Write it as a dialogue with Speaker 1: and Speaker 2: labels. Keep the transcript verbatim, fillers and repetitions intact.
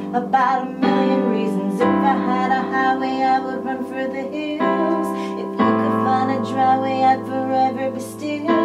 Speaker 1: about a million reasons. If I had a highway, I would run for the hills. If you could find a dry way, I'd forever be still.